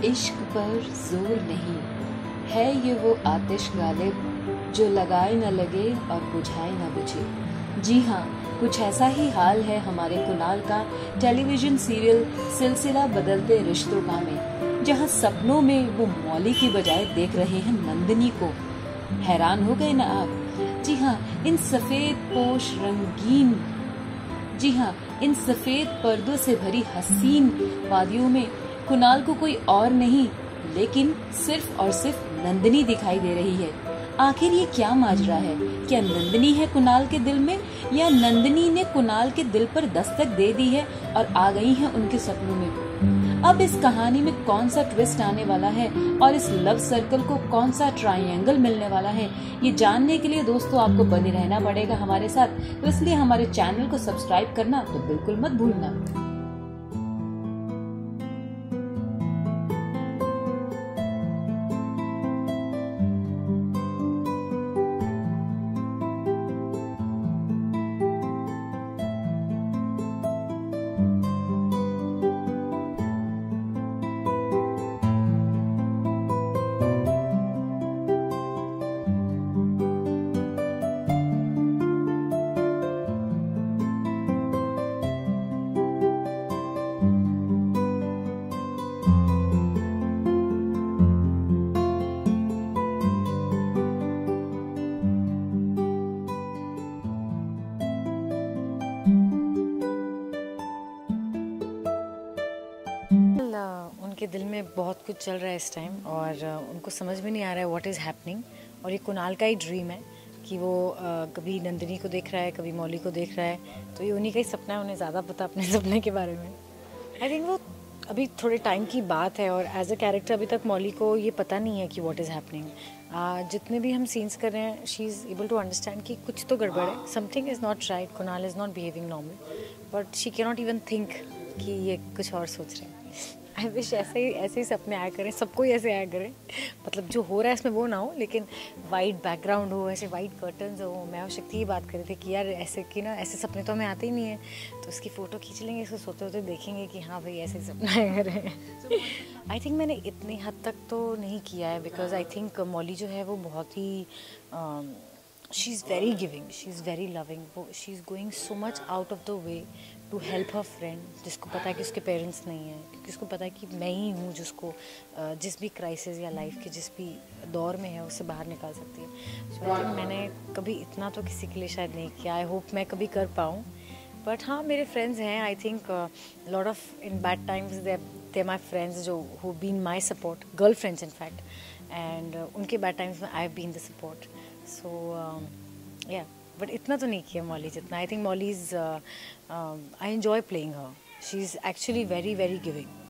इश्क पर जोर नहीं है, ये वो आतिश गालिब जो लगाए न लगे और बुझाए न बुझे। जी हाँ, कुछ ऐसा ही हाल है हमारे कुणाल का टेलीविजन सीरियल सिलसिला बदलते रिश्तों का में, जहाँ सपनों में वो मौली की बजाय देख रहे हैं नंदिनी को। हैरान हो गए ना आप? जी हाँ, इन सफेद पोश रंगीन जी हाँ, इन सफेद पर्दों से भरी हसीन वादियों में कुणाल को कोई और नहीं लेकिन सिर्फ और सिर्फ नंदिनी दिखाई दे रही है। आखिर ये क्या माजरा है? क्या नंदिनी है कुणाल के दिल में, या नंदिनी ने कुणाल के दिल पर दस्तक दे दी है और आ गई है उनके सपनों में? अब इस कहानी में कौन सा ट्विस्ट आने वाला है और इस लव सर्कल को कौन सा ट्रायंगल मिलने वाला है, ये जानने के लिए दोस्तों आपको बने रहना पड़ेगा हमारे साथ। तो इसलिए हमारे चैनल को सब्सक्राइब करना तो बिल्कुल मत भूलना। उनके दिल में बहुत कुछ चल रहा है इस टाइम और उनको समझ में नहीं आ रहा है व्हाट इज़ हैपनिंग। और ये कुणाल का ही ड्रीम है कि वो कभी नंदिनी को देख रहा है, कभी मौली को देख रहा है, तो ये उन्हीं का ही सपना है। उन्हें ज़्यादा पता अपने सपने के बारे में। आई थिंक वो अभी थोड़े टाइम की बात है और एज अ कैरेक्टर अभी तक मौली को ये पता नहीं है कि व्हाट इज़ हैपनिंग। जितने भी हम सीन्स कर रहे हैं she is able to understand कि कुछ तो गड़बड़ है, something is not right, Kunal is not behaving normal, but she can not even think कि ये कुछ और सोच रहे हैं। आई विश ऐसे ही सपने आया करें, सबको ही ऐसे आया करें। मतलब जो हो रहा है इसमें वो ना हो, लेकिन वाइट बैकग्राउंड हो, ऐसे वाइट कर्टन्स हो। मैं और शक्ति ये बात कर रहे थे कि यार ऐसे कि ना ऐसे सपने तो हमें आते ही नहीं है, तो उसकी फ़ोटो खींच लेंगे, इसको सोते होते देखेंगे कि हाँ भाई ऐसे ही सपना आया करें। आई थिंक मैंने इतनी हद तक तो नहीं किया है, बिकॉज आई थिंक मौली जो है वो बहुत ही she is very giving, she is very loving, वो she is going so much out of the way to help her friend, जिसको पता है कि उसके पेरेंट्स नहीं हैं, क्योंकि उसको पता है कि मैं ही हूँ जिसको जिस भी क्राइसिस या लाइफ के जिस भी दौर में है उससे बाहर निकाल सकती है। सो आई थिंक मैंने कभी इतना तो किसी के लिए शायद नहीं किया। आई होप मैं कभी कर पाऊँ। बट हाँ, मेरे फ्रेंड्स हैं, I think lot of in bad times they my friends जो who been my support, girl friends in fact, and उनके बैड टाइम्स में I have been the support. So ya, but इतना तो नहीं किया मौली जितना। I think Mouli is I enjoy playing her, she is actually very very giving.